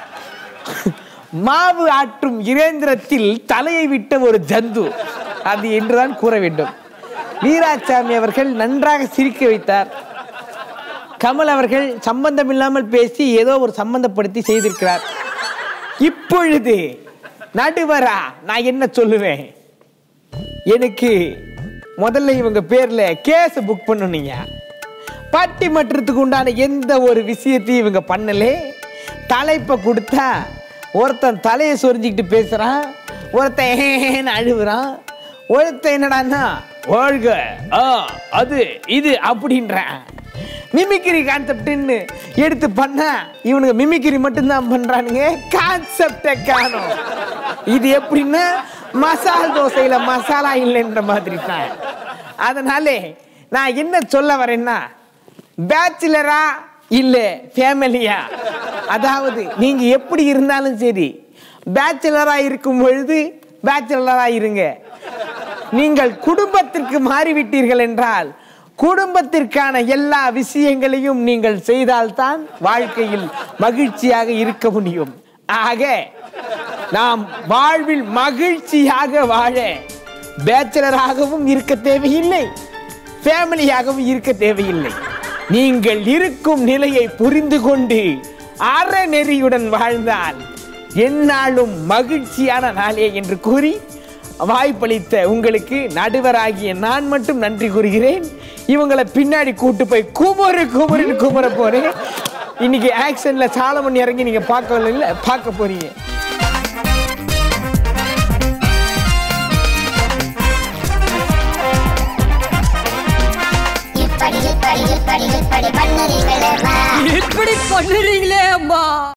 மாவு ஆற்றும் இயந்திரத்தில் தலையை விட்ட ஒரு ஜந்து, அது என்றுதான் கூற வேண்டும். வீராசாமி அவர்கள் நன்றாக சிரிக்க வைத்தார். கமல் அவர்கள் சம்பந்தம் இல்லாமல் பேசி ஏதோ ஒரு சம்பந்தப்படுத்தி செய்திருக்கிறார். இப்பொழுது நடுவரா நான் என்ன சொல்லுவேன்? எனக்கு முதல்ல இவங்க பேர்ல கேஸ் புக் பண்ணுனீங்க. பட்டிமன்றத்துக்கு உண்டான எந்த ஒரு விஷயத்தையும் இவங்க பண்ணலே. தலைப்பை கொடுத்தா ஒருத்தன் தலையை சொரிஞ்சிக்கிட்டு பேசுறான், ஒருத்தன் அழுகுறான், ஒருத்தன் என்னடான்னா வாழ்க அது இது அப்படின்றான். மிமிக்ரி கான்செப்ட்னு எடுத்து பண்ணா இவனுங்க மிமிக்ரி மட்டும்தான் பண்றானுங்க, கான்செப்டை காணும். இது எப்படின்னா மசால் தோசையில மசாலா இல்லைன்ற மாதிரி தான். அதனாலே நான் என்ன சொல்ல வரேன்னா, பேச்சுலரா இல்ல ஃபேமிலியா, அதாவது நீங்க எப்படி இருந்தாலும் சரி பேச்சுலரா இருக்கும் பொழுது பேச்சுலரா இருங்க. நீங்கள் குடும்பத்திற்கு மாறிவிட்டீர்கள் என்றால் குடும்பத்திற்கான எல்லா விஷயங்களையும் நீங்கள் செய்தால்தான் வாழ்க்கையில் மகிழ்ச்சியாக இருக்க முடியும். ஆக நாம் வாழ்வில் மகிழ்ச்சியாக வாழ பேச்சுலராகவும் இருக்க தேவையில்லை, ஃபேமிலியாகவும் இருக்க தேவையில்லை. நீங்கள் இருக்கும் நிலையை புரிந்து கொண்டு அறநெறியுடன் வாழ்ந்தால் எந்நாளும் மகிழ்ச்சியான நாளே என்று கூறி வாய்ப்பளித்த உங்களுக்கு நடுவராகிய நான் மட்டும் நன்றி கூறுகிறேன். இவங்களை பின்னாடி கூட்டு போய் குமருன்னு குமர போறேன். இன்னைக்கு ஆக்ஷன்ல சாலமன் இறங்கி நீங்க பார்க்க போறீங்க. இப்படி பண்ணுறீங்களே அம்மா.